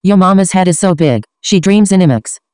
Yo mama's head is so big, she dreams in IMAX.